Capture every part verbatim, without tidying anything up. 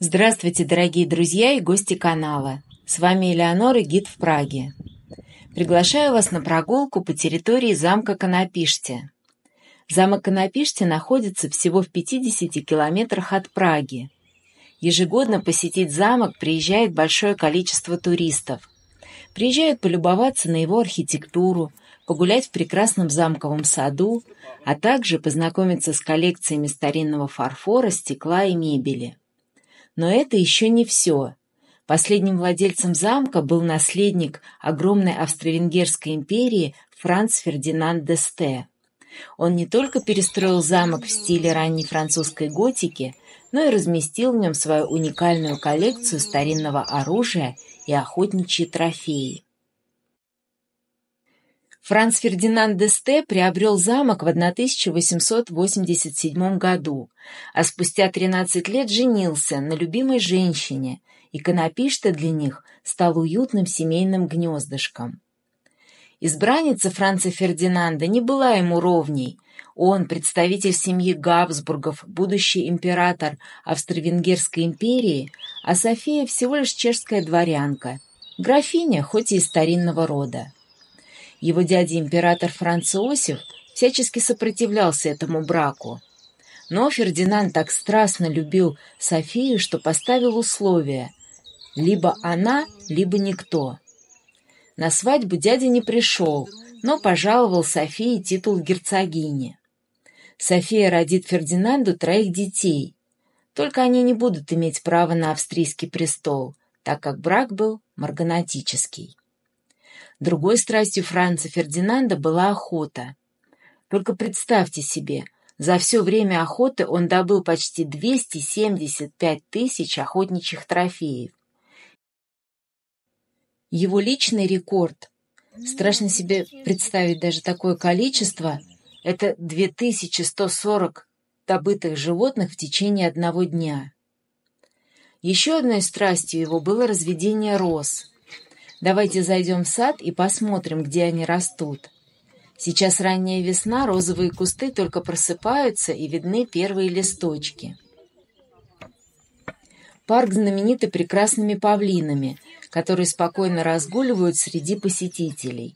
Здравствуйте, дорогие друзья и гости канала. С вами Элеонора, гид в Праге. Приглашаю вас на прогулку по территории замка Конопиште. Замок Конопиште находится всего в пятидесяти километрах от Праги. Ежегодно посетить замок приезжает большое количество туристов. Приезжают полюбоваться на его архитектуру, погулять в прекрасном замковом саду, а также познакомиться с коллекциями старинного фарфора, стекла и мебели. Но это еще не все. Последним владельцем замка был наследник огромной Австро-Венгерской империи Франц Фердинанд d'Este. Он не только перестроил замок в стиле ранней французской готики, но и разместил в нем свою уникальную коллекцию старинного оружия и охотничьи трофеи. Франц Фердинанд d'Este приобрел замок в тысяча восемьсот восемьдесят седьмом году, а спустя тринадцать лет женился на любимой женщине, и Конопиште для них стал уютным семейным гнездышком. Избранница Франца Фердинанда не была ему ровней. Он, представитель семьи Габсбургов, будущий император Австро-Венгерской империи, а София всего лишь чешская дворянка, графиня, хоть и из старинного рода. Его дядя император Франц Иосиф всячески сопротивлялся этому браку. Но Фердинанд так страстно любил Софию, что поставил условие: либо она, либо никто. На свадьбу дядя не пришел, но пожаловал Софии титул герцогини. София родит Фердинанду троих детей, только они не будут иметь права на австрийский престол, так как брак был марганатический. Другой страстью Франца Фердинанда была охота. Только представьте себе, за все время охоты он добыл почти двести семьдесят пять тысяч охотничьих трофеев. Его личный рекорд, страшно себе представить даже такое количество, это две тысячи сто сорок добытых животных в течение одного дня. Еще одной страстью его было разведение роз. Давайте зайдем в сад и посмотрим, где они растут. Сейчас ранняя весна, розовые кусты только просыпаются и видны первые листочки. Парк знаменит и прекрасными павлинами, которые спокойно разгуливают среди посетителей.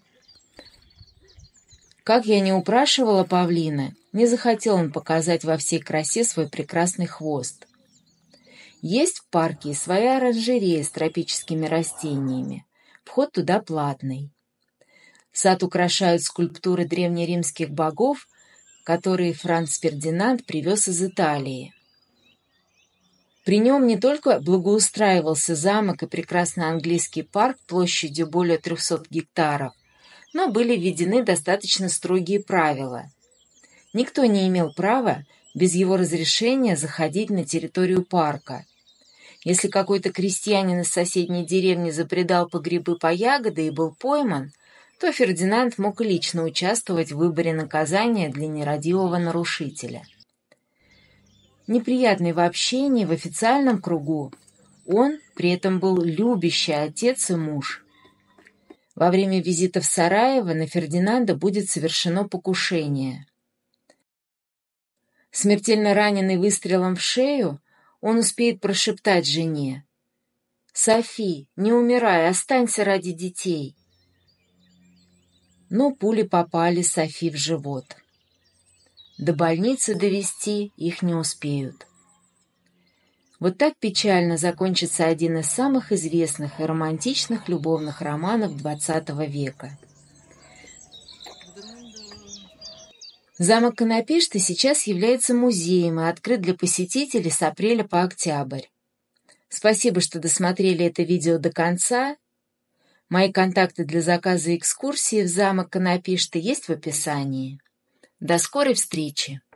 Как я не упрашивала павлина, не захотел он показать во всей красе свой прекрасный хвост. Есть в парке и своя оранжерея с тропическими растениями. Вход туда платный. Сад украшают скульптуры древнеримских богов, которые Франц Фердинанд привез из Италии. При нем не только благоустраивался замок и прекрасный английский парк площадью более трехсот гектаров, но были введены достаточно строгие правила. Никто не имел права без его разрешения заходить на территорию парка. Если какой-то крестьянин из соседней деревни забредал по грибы, по ягоды и был пойман, то Фердинанд мог лично участвовать в выборе наказания для нерадивого нарушителя. Неприятный в общении в официальном кругу, он при этом был любящий отец и муж. Во время визита в Сараево на Фердинанда будет совершено покушение. Смертельно раненый выстрелом в шею, он успеет прошептать жене: «Софи, не умирай, останься ради детей». Но пули попали Софи в живот. До больницы довести их не успеют. Вот так печально закончится один из самых известных и романтичных любовных романов двадцатого века. Замок Конопиште сейчас является музеем и открыт для посетителей с апреля по октябрь. Спасибо, что досмотрели это видео до конца. Мои контакты для заказа экскурсии в замок Конопиште есть в описании. До скорой встречи!